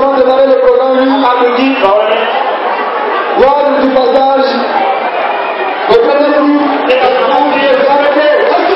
allons démarrer le programme. Lors du passage, le premier groupe est arrêté.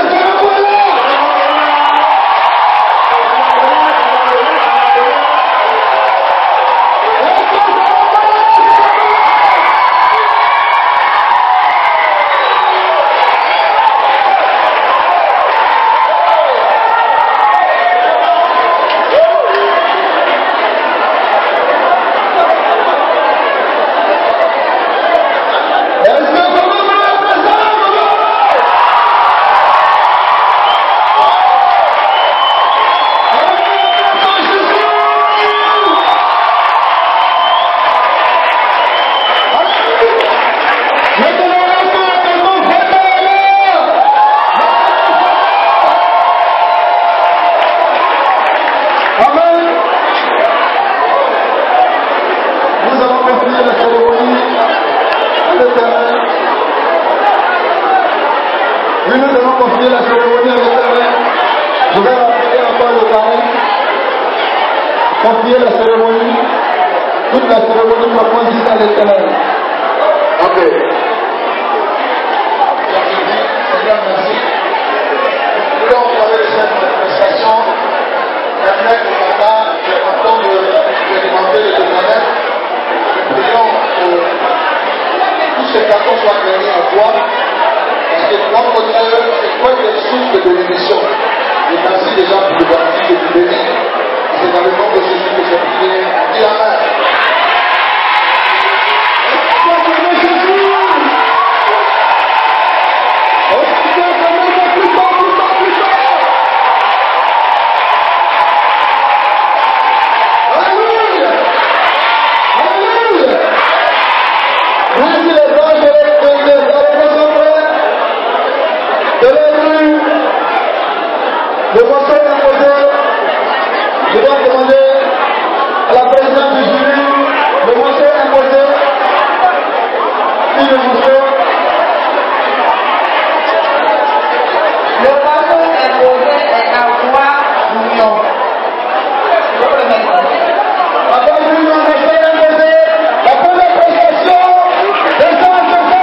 Confier la cérémonie, toute la cérémonie va consister à l'éternel. Ok. Seigneur, merci. Nous allons parler de cette manifestation. Permettre au papa, le canton de demander l'éternel. Nous prions que tous ces cantons soient réunis en toi. Parce que notre Dieu, c'est toi qui es source de bénédiction. Et merci déjà pour le baptême que tu bénis. C'est dans le nom de Jésus que j'ai prié. Dis Amen. Le conseil imposé, je dois demander à la présidente du jury, le conseil imposé, qui le voudrait. Le conseil imposé est à voix d'union. La voix d'union, le conseil imposé, la première prestation, des gens de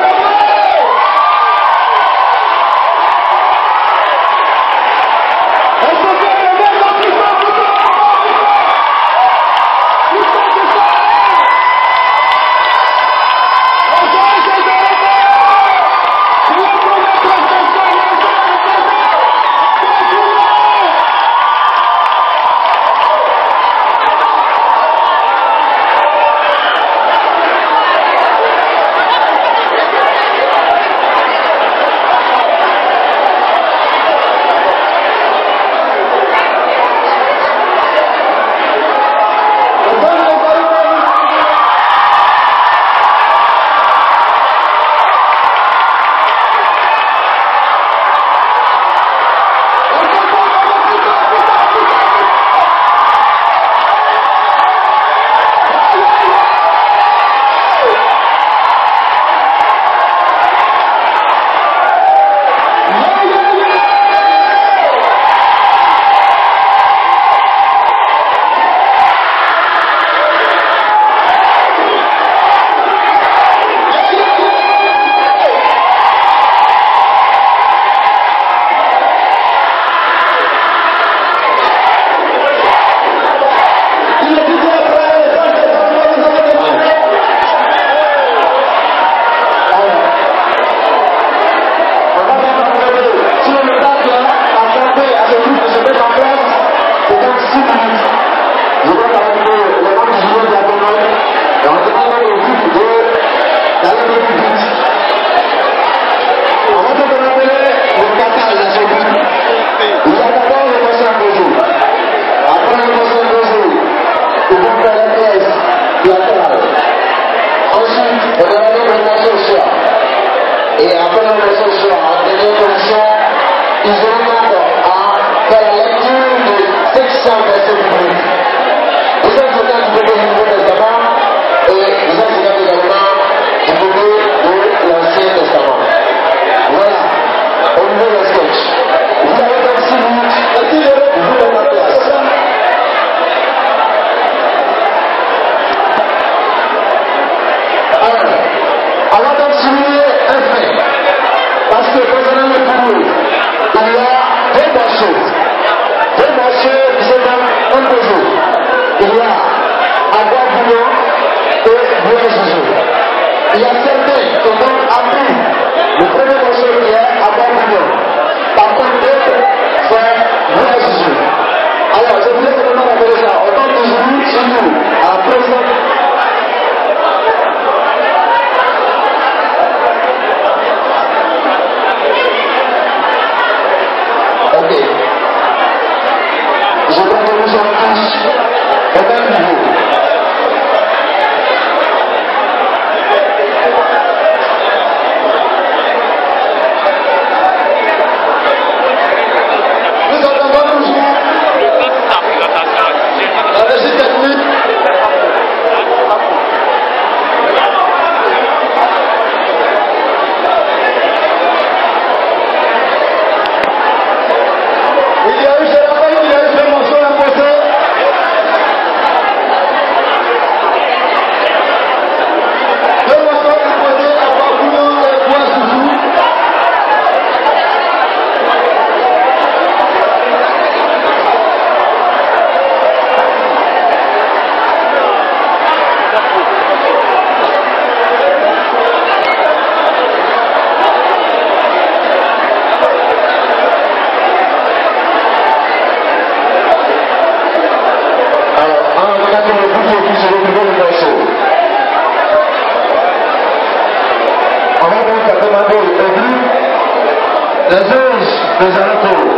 Et après la leçon ce soir, en dernière commission, ils auront d'accord à faire la lecture de 700 versets bibliques. Vous êtes certain du Nouveau Testament et vous êtes certain également du Nouveau de l'Ancien Testament. Voilà, au niveau de sketch. Vous avez 26 minutes, vous êtes en place. morceaux. Deux morceaux qui se donnent imposés. Il y a Agua Bouillon et Bouillon Joujou. Il y a certains qui ont appris le premier morceau qui est Agua Bouillon. Par contre, d'autres c'est Bouillon Joujou. Alors, je voulais simplement rappeler ça. Autant que je vous, chez nous, à la présidente. Ok. Je crois que nous sommes tous au même niveau. Nous attendons toujours la régie technique. Il y a eu, je rappelle, il y a eu ce morceau imposé. Deux morceaux imposés à Bouillon et Bouillon Joujou. Alors, en cas de bouillon qui se retrouve le morceau. On va donc demander au groupe les juges des alentours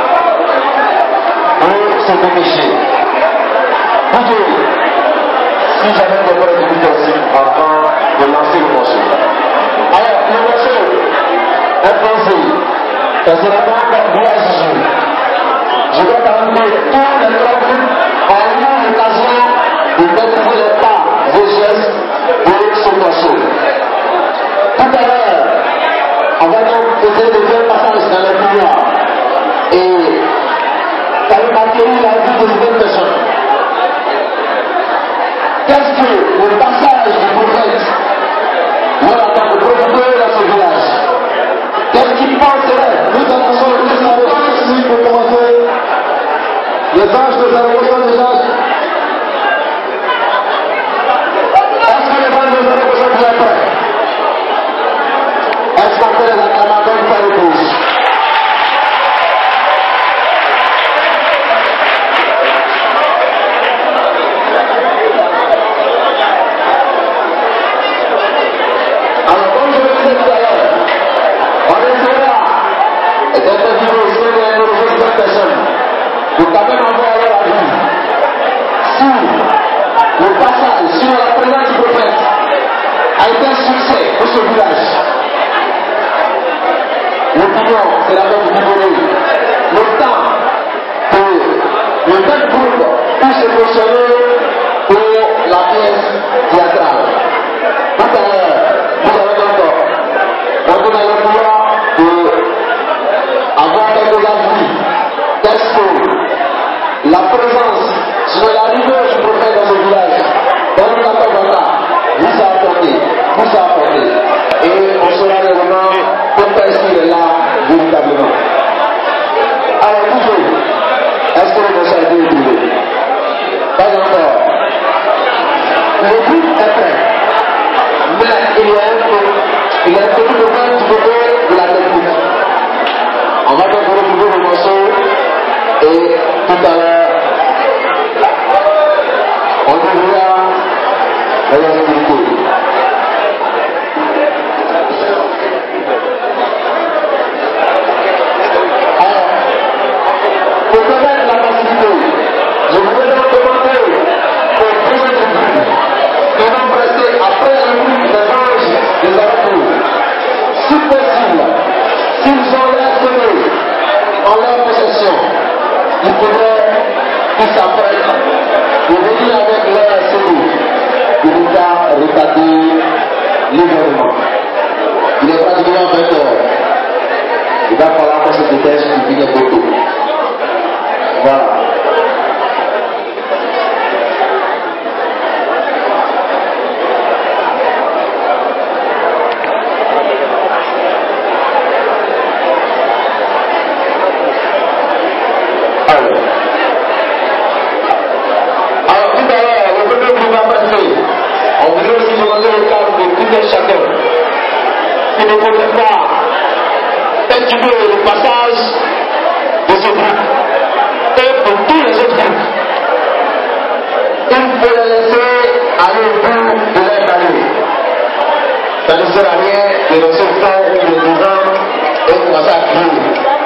pour se dépêcher. Bouillon, si jamais des bonnes aussi avant de lancer le morceau. Alors, le morceau imposé, ça sera donc Bouillon Joujou. Je dois t'amener tous les trois groupes ont eu l'occasion de maîtriser les pas et gestes de ce morceau. Tout à l'heure, on va donc essayer de faire passage dans les couloirs et ça va accueillir la vie de cette personne. Qu'est-ce que le passage du prophète leur attend de profiter dans ce village? Qu'est-ce qu'il penserait? Nous attendons le message ici pour commencer. Les anges de adoration des anges. Est-ce que les bandes de adoration sont prêts? Est-ce qu'on fait les acclamations une fois de plus? Alors, comme je le disais tout à l'heure, on essaiera d'interviewer aussi les nouvelles personnes pour quand même avoir leur avis sur le passage, sur la présence du prophète a été un succès pour ce village. L'opinion, c'est la même du Libanais. Le temps que le même groupe puisse se positionner pour la pièce théâtrale. Tout à l'heure, nous allons donc on a le pouvoir d'avoir quelques avis. Qu'est-ce que la présence sur l'arrivée du prophète dans ce village, dans le Katabata, vous a apporté, et on sera le moment pour faire ce qu'il est là véritablement. Alors toujours, est-ce que le message est élevé? Pas encore. Le groupe est prêt, mais il y a un petit moment du côté de la technique. On va donc retrouver le morceau et tout à l'heure, on verra la activité. Alors, pour permettre la facilité, je voudrais donc demander aux deux individus qui vont qu'il ne faudrait pas intuber le passage de ce groupe. Et pour tous les autres groupes, il faut les laisser aller au bout de leur carrière. Ça ne sert à rien de laisser le temps ou le mouvement et commencer à crier.